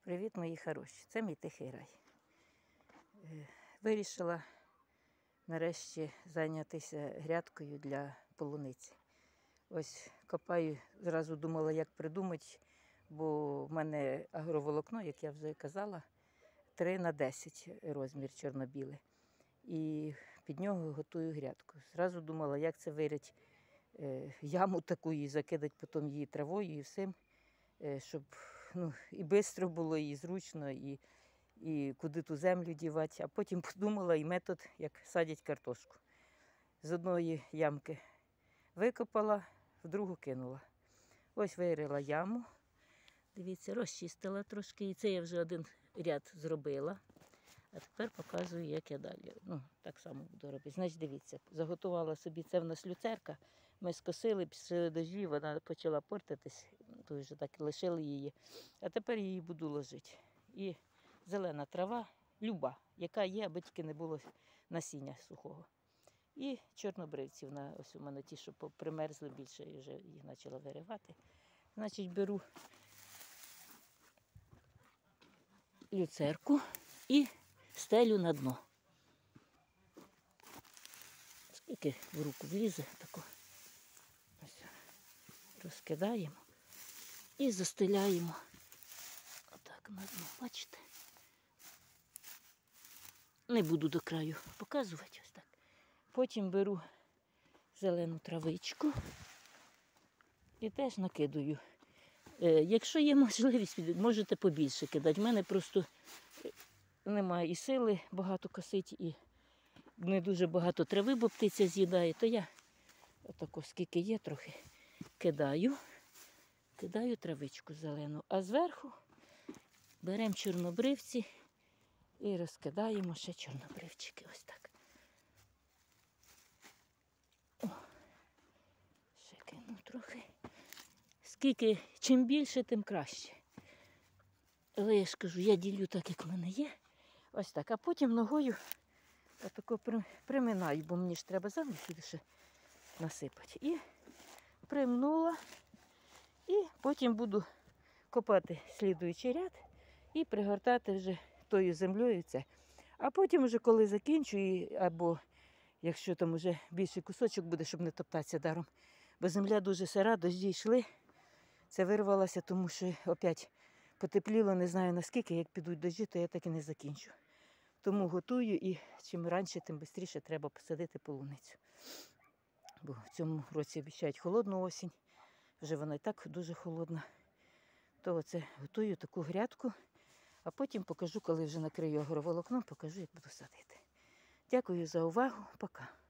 Привіт, мої хороші! Це мій тихий рай. Вирішила нарешті зайнятися грядкою для полуниці. Ось копаю, зразу думала, як придумати, бо в мене агроволокно, як я вже казала, 3х10 розмір чорно-білий. І під нього готую грядку. Зразу думала, як це вирити яму таку і закидати потім її травою і всім, щоб і швидко було, і зручно, і куди ту землю дівати. А потім подумала і метод, як садять картошку. З одної ямки викопала, в другу кинула. Ось вирила яму. Дивіться, розчистила трошки. І це я вже один ряд зробила. А тепер показую, як я далі. Так само буду робити. Значить, дивіться, заготувала собі, це в нас люцерка. Ми скосили, після дождів вона почала портитись, то вже так лишили її. А тепер її буду ложити. І зелена трава, люба, яка є, аби тільки не було насіння сухого. І чорнобривців, ось у мене ті, що примерзли більше, і вже їх почала виривати. Значить, беру люцерку і стелю на дно. Скільки в руку влізе, тако. Ось розкидаємо і застеляємо отак на дно, бачите? Не буду до краю показувати ось так. Потім беру зелену травичку і теж накидаю. Якщо є можливість, можете побільше кидати. В мене просто немає і сили багато косити, і не дуже багато трави, бо птиця з'їдає, то я отако, скільки є, трохи кидаю травичку зелену, а зверху беремо чорнобривці і розкидаємо ще чорнобривчики, ось так. Ще кину трохи. Скільки, чим більше, тим краще. Але я ж кажу, я ділю так, як в мене є. Ось так. А потім ногою отако приминаю, бо мені ж треба землю сюди ще насипати. І примнула. І потім буду копати слідуючий ряд і пригортати вже тою землею це. А потім вже коли закінчу, або якщо там вже більший кусочок буде, щоб не топтатися даром. Бо земля дуже сира, дощі йшли. Це вирвалося, тому що опять потепліло, не знаю наскільки, як підуть дощі, то я так і не закінчу. Тому готую і чим раніше, тим швидше треба посадити полуницю. Бо в цьому році обіцяють холодну осінь, вже вона і так дуже холодна. То оце готую таку грядку, а потім покажу, коли вже накрию агроволокном, покажу, як буду садити. Дякую за увагу, пока.